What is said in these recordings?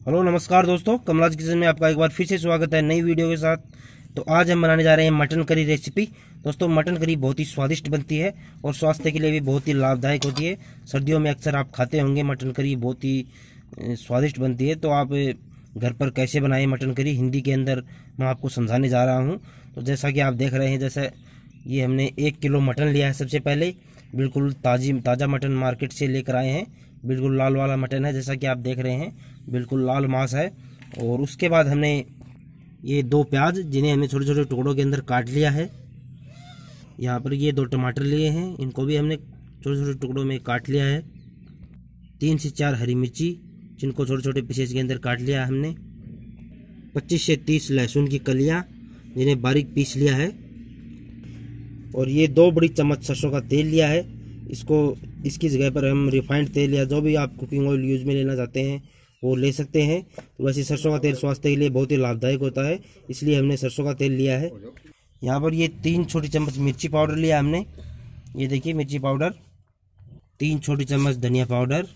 Hello नमस्कार दोस्तों, Kamla's kitchen में आपका एक बार फिर से स्वागत है नई वीडियो के साथ। तो आज हम बनाने जा रहे हैं मटन करी रेसिपी। दोस्तों, मटन करी बहुत ही स्वादिष्ट बनती है और स्वास्थ्य के लिए भी बहुत ही लाभदायक होती है। सर्दियों में अक्सर आप खाते होंगे मटन करी, बहुत ही स्वादिष्ट बनती है। तो आप घर पर कैसे बनाएं मटन करी, हिंदी के अंदर मैं आपको समझाने जा रहा हूँ। तो जैसा कि आप देख रहे हैं, जैसे ये हमने 1 किलो मटन लिया है। सबसे पहले बिल्कुल ताज़ा मटन मार्केट से लेकर आए हैं। बिल्कुल लाल वाला मटन है, जैसा कि आप देख रहे हैं, बिल्कुल लाल मांस है। और उसके बाद हमने ये 2 प्याज, जिन्हें हमने छोटे छोटे टुकड़ों के अंदर काट लिया है। यहाँ पर ये 2 टमाटर लिए हैं, इनको भी हमने छोटे छोटे टुकड़ों में काट लिया है। 3 से 4 हरी मिर्ची, जिनको छोटे छोटे पीसेस के अंदर काट लिया है हमने। 25 से 30 लहसुन की कलियाँ, जिन्हें बारीक पीस लिया है। और ये 2 बड़ी चम्मच सरसों का तेल लिया है। इसकी जगह पर हम रिफाइंड तेल या जो भी आप कुकिंग ऑयल यूज़ में लेना चाहते हैं वो ले सकते हैं। तो वैसे सरसों का तेल स्वास्थ्य के लिए बहुत ही लाभदायक होता है, इसलिए हमने सरसों का तेल लिया है। यहाँ पर ये 3 छोटी चम्मच मिर्ची पाउडर लिया हमने। ये देखिए मिर्ची पाउडर। 3 छोटी चम्मच धनिया पाउडर।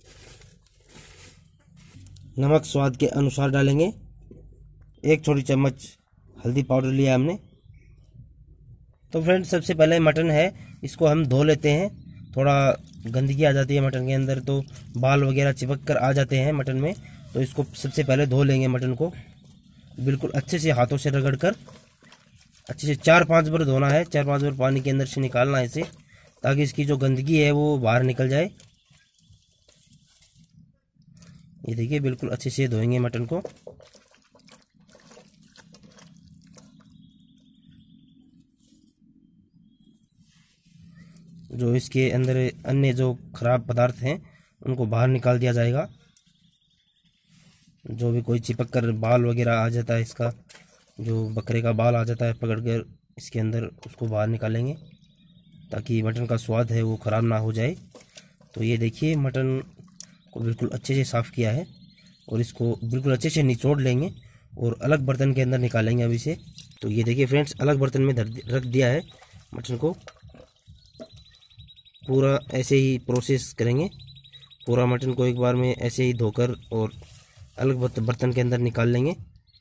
नमक स्वाद के अनुसार डालेंगे। 1 छोटी चम्मच हल्दी पाउडर लिया हमने। तो फ्रेंड्स, सबसे पहले मटन है, इसको हम धो लेते हैं। थोड़ा गंदगी आ जाती है मटन के अंदर, तो बाल वगैरह चिपक कर आ जाते हैं मटन में। तो इसको सबसे पहले धो लेंगे मटन को, बिल्कुल अच्छे से हाथों से रगड़ कर अच्छे से 4-5 बार धोना है। 4-5 बार पानी के अंदर से निकालना है इसे, ताकि इसकी जो गंदगी है वो बाहर निकल जाए। ये देखिए, बिल्कुल अच्छे से धोएंगे मटन को। जो इसके अंदर अन्य जो खराब पदार्थ हैं उनको बाहर निकाल दिया जाएगा। जो भी कोई चिपक कर बाल वगैरह आ जाता है, इसका जो बकरे का बाल आ जाता है पकड़ कर इसके अंदर, उसको बाहर निकालेंगे, ताकि मटन का स्वाद है वो ख़राब ना हो जाए। तो ये देखिए, मटन को बिल्कुल अच्छे से साफ़ किया है और इसको बिल्कुल अच्छे से निचोड़ लेंगे और अलग बर्तन के अंदर निकालेंगे अभी से। तो ये देखिए फ्रेंड्स, अलग बर्तन में रख दिया है मटन को। पूरा ऐसे ही प्रोसेस करेंगे। पूरा मटन को एक बार में ऐसे ही धोकर और अलग बर्तन के अंदर निकाल लेंगे।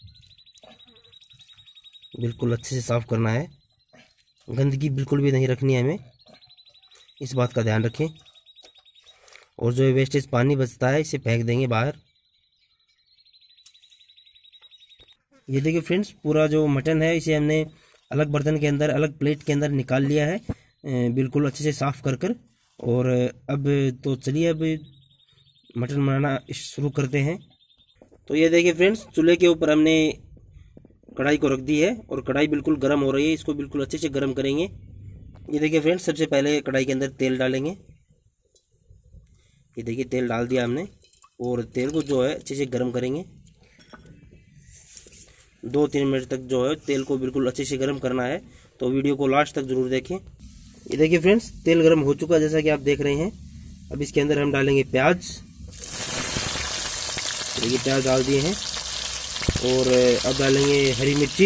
बिल्कुल अच्छे से साफ़ करना है, गंदगी बिल्कुल भी नहीं रखनी है हमें, इस बात का ध्यान रखें। और जो वेस्टेज पानी बचता है इसे फेंक देंगे बाहर। ये देखिए फ्रेंड्स, पूरा जो मटन है इसे हमने अलग बर्तन के अंदर, अलग प्लेट के अंदर निकाल लिया है, बिल्कुल अच्छे से साफ़ कर। और अब तो चलिए अब मटन बनाना शुरू करते हैं। तो ये देखिए फ्रेंड्स, चूल्हे के ऊपर हमने कढ़ाई को रख दी है और कढ़ाई बिल्कुल गर्म हो रही है। इसको बिल्कुल अच्छे से गर्म करेंगे। ये देखिए फ्रेंड्स, सबसे पहले कढ़ाई के अंदर तेल डालेंगे। ये देखिए, तेल डाल दिया हमने और तेल को जो है अच्छे से गर्म करेंगे। 2-3 मिनट तक जो है तेल को बिल्कुल अच्छे से गर्म करना है। तो वीडियो को लास्ट तक ज़रूर देखें। ये देखिए फ्रेंड्स, तेल गर्म हो चुका है, जैसा कि आप देख रहे हैं। अब इसके अंदर हम डालेंगे प्याज। देखिए, प्याज डाल दिए हैं। और अब डालेंगे हरी मिर्ची।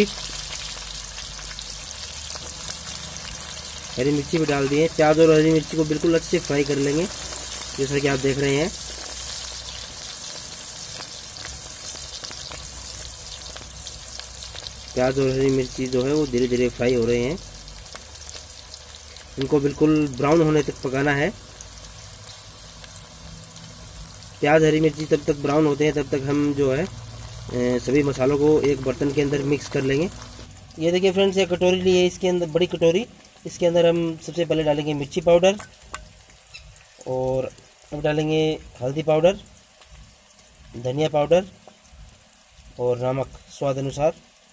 हरी मिर्ची भी डाल दिए। प्याज और हरी मिर्ची को बिल्कुल अच्छे से फ्राई कर लेंगे, जैसा कि आप देख रहे हैं। प्याज और हरी मिर्ची जो है वो धीरे धीरे फ्राई हो रहे हैं। इनको बिल्कुल ब्राउन होने तक पकाना है। प्याज हरी मिर्ची तब तक ब्राउन होते हैं, तब तक हम जो है सभी मसालों को एक बर्तन के अंदर मिक्स कर लेंगे। ये देखिए फ्रेंड्स, एक कटोरी ली है, इसके अंदर बड़ी कटोरी। इसके अंदर हम सबसे पहले डालेंगे मिर्ची पाउडर और अब डालेंगे हल्दी पाउडर, धनिया पाउडर और नमक स्वाद अनुसार।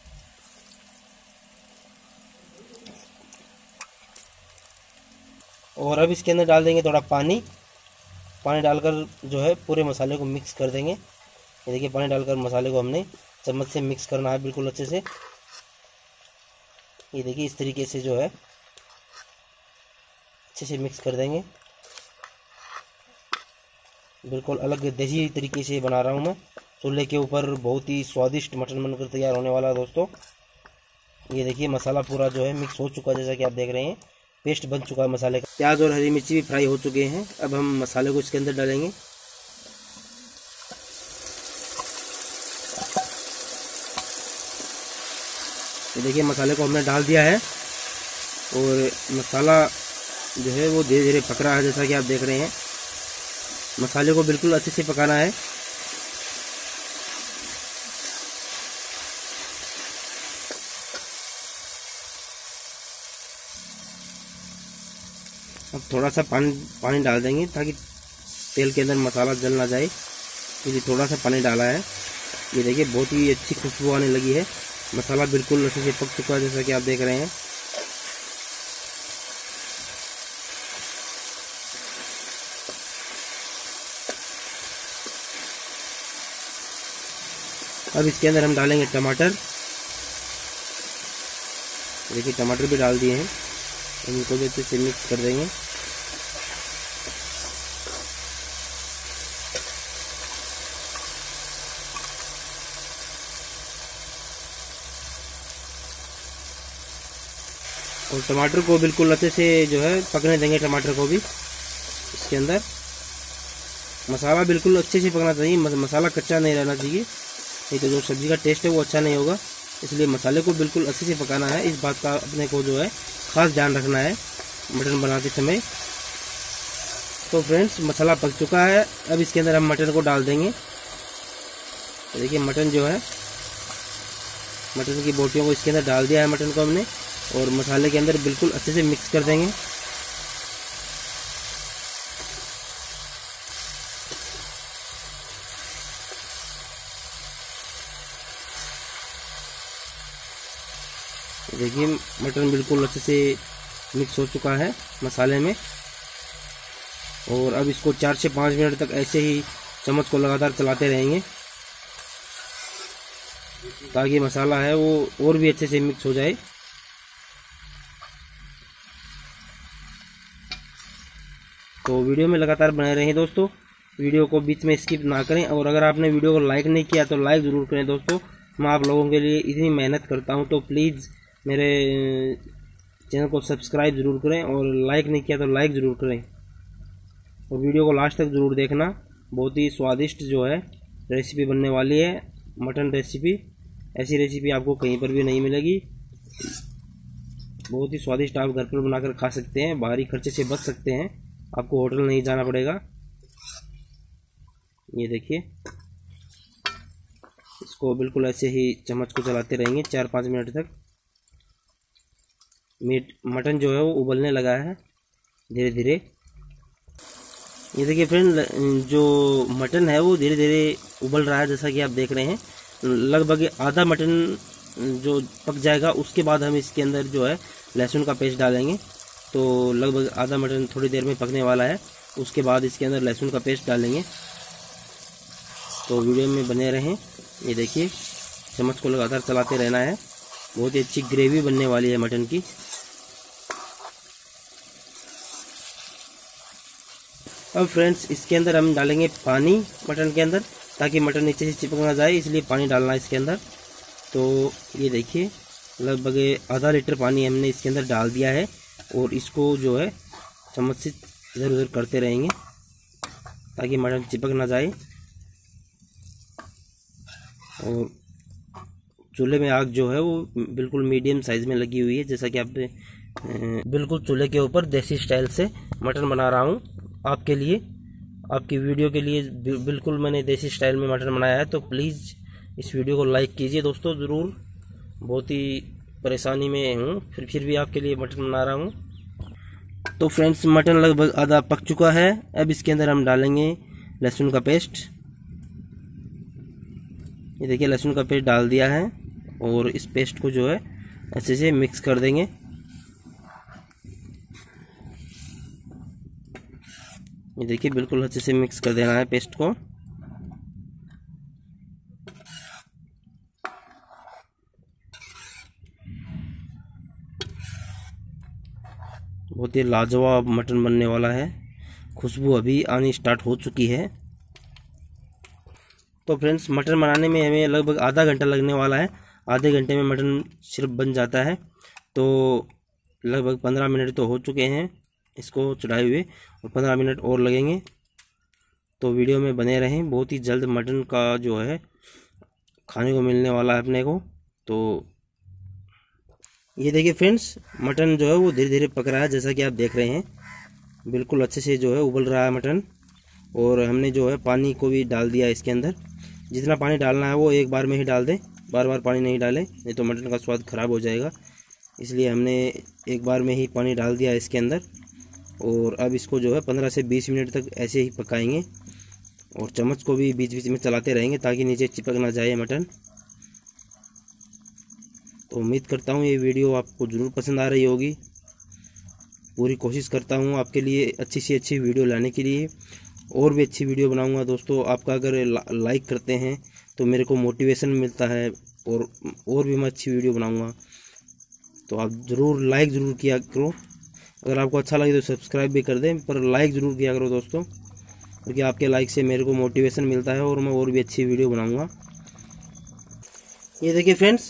और अब इसके अंदर डाल देंगे थोड़ा पानी। पानी डालकर जो है पूरे मसाले को मिक्स कर देंगे। ये देखिए, पानी डालकर मसाले को हमने चम्मच से मिक्स करना है बिल्कुल अच्छे से। ये देखिए, इस तरीके से जो है अच्छे से मिक्स कर देंगे। बिल्कुल अलग देसी तरीके से बना रहा हूँ मैं। चूल्हे के ऊपर बहुत ही स्वादिष्ट मटन बनकर तैयार होने वाला है दोस्तों। ये देखिए, मसाला पूरा जो है मिक्स हो चुका है, जैसा कि आप देख रहे हैं। पेस्ट बन चुका है मसाले का। प्याज और हरी मिर्ची भी फ्राई हो चुके हैं। अब हम मसाले को इसके अंदर डालेंगे। तो देखिए मसाले को हमने डाल दिया है और मसाला जो है वो धीरे धीरे पक रहा है। जैसा कि आप देख रहे हैं, मसाले को बिल्कुल अच्छे से पकाना है। अब थोड़ा सा पानी डाल देंगे ताकि तेल के अंदर मसाला जल ना जाए, इसलिए थोड़ा सा पानी डाला है। ये देखिए बहुत ही अच्छी खुशबू आने लगी है। मसाला बिल्कुल अच्छे से पक चुका है, जैसा कि आप देख रहे हैं। अब इसके अंदर हम डालेंगे टमाटर। देखिए टमाटर भी डाल दिए हैं, इनको भी अच्छे से मिक्स कर देंगे। और टमाटर को बिल्कुल अच्छे से जो है पकने देंगे। टमाटर को भी इसके अंदर मसाला बिल्कुल अच्छे से पकना चाहिए, मसाला कच्चा नहीं रहना चाहिए, नहीं तो जो सब्ज़ी का टेस्ट है वो अच्छा नहीं होगा। इसलिए मसाले को बिल्कुल अच्छे से पकाना है। इस बात का अपने को जो है ख़ास ध्यान रखना है मटन बनाते समय। तो फ्रेंड्स मसाला पक चुका है, अब इसके अंदर हम मटन को डाल देंगे। देखिए मटन जो है, मटन की बोटियों को इसके अंदर डाल दिया है मटन को हमने, और मसाले के अंदर बिल्कुल अच्छे से मिक्स कर देंगे। देखिए मटन बिल्कुल अच्छे से मिक्स हो चुका है मसाले में, और अब इसको 4 से 5 मिनट तक ऐसे ही चम्मच को लगातार चलाते रहेंगे ताकि मसाला है वो और भी अच्छे से मिक्स हो जाए। तो वीडियो में लगातार बने रहें दोस्तों, वीडियो को बीच में स्किप ना करें। और अगर आपने वीडियो को लाइक नहीं किया तो लाइक ज़रूर करें दोस्तों। मैं आप लोगों के लिए इतनी मेहनत करता हूं, तो प्लीज़ मेरे चैनल को सब्सक्राइब ज़रूर करें, और लाइक नहीं किया तो लाइक ज़रूर करें, और वीडियो को लास्ट तक ज़रूर देखना। बहुत ही स्वादिष्ट जो है रेसिपी बनने वाली है, मटन रेसिपी। ऐसी रेसिपी आपको कहीं पर भी नहीं मिलेगी। बहुत ही स्वादिष्ट आप घर पर बनाकर खा सकते हैं, बाहरी खर्चे से बच सकते हैं, आपको होटल नहीं जाना पड़ेगा। ये देखिए इसको बिल्कुल ऐसे ही चम्मच को चलाते रहेंगे 4-5 मिनट तक। मटन जो है वो उबलने लगा है धीरे धीरे। ये देखिए फ्रेंड, जो मटन है वो धीरे धीरे उबल रहा है, जैसा कि आप देख रहे हैं। लगभग आधा मटन जो पक जाएगा, उसके बाद हम इसके अंदर जो है लहसुन का पेस्ट डालेंगे। तो लगभग आधा मटन थोड़ी देर में पकने वाला है, उसके बाद इसके अंदर लहसुन का पेस्ट डालेंगे। तो वीडियो में बने रहें। ये देखिए चम्मच को लगातार चलाते रहना है। बहुत ही अच्छी ग्रेवी बनने वाली है मटन की। अब फ्रेंड्स इसके अंदर हम डालेंगे पानी मटन के अंदर, ताकि मटन नीचे से चिपक ना जाए, इसलिए पानी डालना है इसके अंदर। तो ये देखिए लगभग आधा लीटर पानी हमने इसके अंदर डाल दिया है, और इसको जो है चम्मच से इधर उधर करते रहेंगे ताकि मटन चिपक ना जाए। और चूल्हे में आग जो है वो बिल्कुल मीडियम साइज़ में लगी हुई है, जैसा कि आप बिल्कुल चूल्हे के ऊपर देसी स्टाइल से मटन बना रहा हूँ आपके लिए, आपकी वीडियो के लिए। बिल्कुल मैंने देसी स्टाइल में मटन बनाया है, तो प्लीज़ इस वीडियो को लाइक कीजिए दोस्तों ज़रूर। बहुत ही परेशानी में हूँ, फिर भी आपके लिए मटन बना रहा हूँ। तो फ्रेंड्स मटन लगभग आधा पक चुका है। अब इसके अंदर हम डालेंगे लहसुन का पेस्ट। ये देखिए लहसुन का पेस्ट डाल दिया है, और इस पेस्ट को जो है अच्छे से मिक्स कर देंगे। ये देखिए बिल्कुल अच्छे से मिक्स कर देना है पेस्ट को। बहुत ही लाजवाब मटन बनने वाला है, खुशबू अभी आनी स्टार्ट हो चुकी है। तो फ्रेंड्स मटन बनाने में हमें लगभग आधा घंटा लगने वाला है। आधे घंटे में मटन सिर्फ बन जाता है। तो लगभग 15 मिनट तो हो चुके हैं इसको चढ़ाए हुए, और 15 मिनट और लगेंगे। तो वीडियो में बने रहें, बहुत ही जल्द मटन का जो है खाने को मिलने वाला है अपने को। तो ये देखिए फ्रेंड्स, मटन जो है वो धीरे धीरे पक रहा है, जैसा कि आप देख रहे हैं। बिल्कुल अच्छे से जो है उबल रहा है मटन। और हमने जो है पानी को भी डाल दिया इसके अंदर। जितना पानी डालना है वो एक बार में ही डाल दें, बार बार पानी नहीं डालें, नहीं तो मटन का स्वाद ख़राब हो जाएगा। इसलिए हमने एक बार में ही पानी डाल दिया इसके अंदर। और अब इसको जो है 15 से 20 मिनट तक ऐसे ही पकाएंगे। और चम्मच को भी बीच बीच में चलाते रहेंगे ताकि नीचे चिपक ना जाए मटन। तो उम्मीद करता हूँ ये वीडियो आपको ज़रूर पसंद आ रही होगी। पूरी कोशिश करता हूँ आपके लिए अच्छी से अच्छी वीडियो लाने के लिए, और भी अच्छी वीडियो बनाऊँगा। दोस्तों आपका अगर लाइक करते हैं तो मेरे को मोटिवेशन मिलता है, और भी मैं अच्छी वीडियो बनाऊँगा। तो आप ज़रूर लाइक ज़रूर किया करो। अगर आपको अच्छा लगे तो सब्सक्राइब भी कर दें, पर लाइक ज़रूर किया करो दोस्तों, क्योंकि आपके लाइक से मेरे को मोटिवेशन मिलता है और मैं और भी अच्छी वीडियो बनाऊँगा। ये देखिए फ्रेंड्स,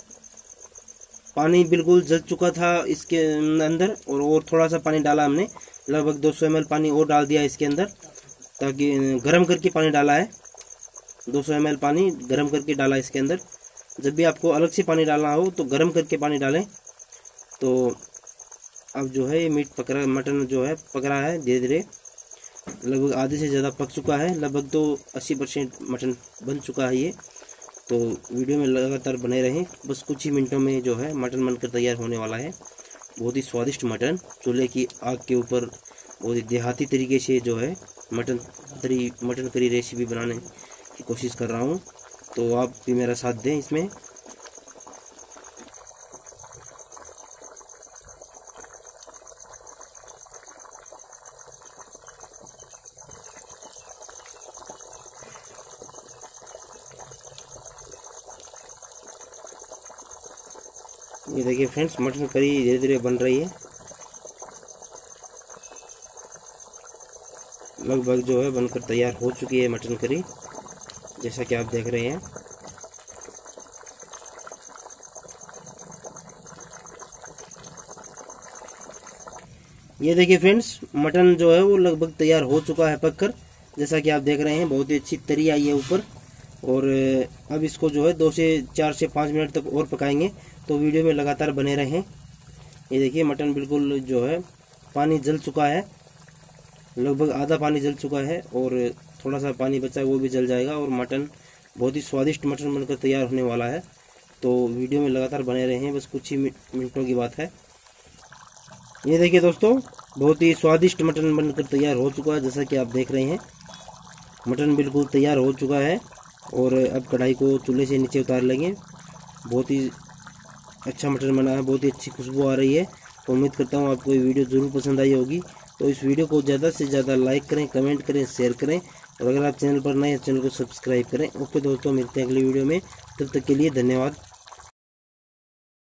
पानी बिल्कुल जल चुका था इसके अंदर। और थोड़ा सा पानी डाला हमने, लगभग 200 ml पानी और डाल दिया इसके अंदर, ताकि गर्म करके पानी डाला है। 200 ml पानी गर्म करके डाला इसके अंदर। जब भी आपको अलग से पानी डालना हो तो गर्म करके पानी डालें। तो अब जो है ये मटन जो है पक रहा है धीरे धीरे। लगभग आधे से ज़्यादा पक चुका है, लगभग तो 80% मटन बन चुका है ये। तो वीडियो में लगातार बने रहें, बस कुछ ही मिनटों में जो है मटन बनकर तैयार होने वाला है। बहुत ही स्वादिष्ट मटन चूल्हे की आग के ऊपर बहुत ही देहाती तरीके से जो है मटन करी रेसिपी बनाने की कोशिश कर रहा हूँ। तो आप भी मेरा साथ दें इसमें। ये देखिए फ्रेंड्स, मटन करी धीरे धीरे बन रही है। लगभग जो है बनकर तैयार हो चुकी है मटन करी, जैसा कि आप देख रहे हैं। ये देखिए फ्रेंड्स, मटन जो है वो लगभग तैयार हो चुका है पककर, जैसा कि आप देख रहे हैं। बहुत ही अच्छी तरी आई है ऊपर। और अब इसको जो है 2 से 4 से 5 मिनट तक और पकाएंगे। तो वीडियो में लगातार बने रहें। ये देखिए मटन बिल्कुल जो है पानी जल चुका है, लगभग आधा पानी जल चुका है, और थोड़ा सा पानी बचा है वो भी जल जाएगा। और मटन बहुत ही स्वादिष्ट मटन बनकर तैयार होने वाला है। तो वीडियो में लगातार बने रहें, बस कुछ ही मिनटों की बात है। ये देखिए दोस्तों, बहुत ही स्वादिष्ट मटन बनकर तैयार हो चुका है, जैसा कि आप देख रहे हैं। मटन बिल्कुल तैयार हो चुका है। और अब कढ़ाई को चूल्हे से नीचे उतार लेंगे। बहुत ही अच्छा मटन बना है, बहुत ही अच्छी खुशबू आ रही है। तो उम्मीद करता हूँ आपको ये वीडियो ज़रूर पसंद आई होगी। तो इस वीडियो को ज़्यादा से ज़्यादा लाइक करें, कमेंट करें, शेयर करें। और अगर आप चैनल पर नए हैं, चैनल को सब्सक्राइब करें। ओके दोस्तों, मिलते हैं अगली वीडियो में। तब तक के लिए धन्यवाद।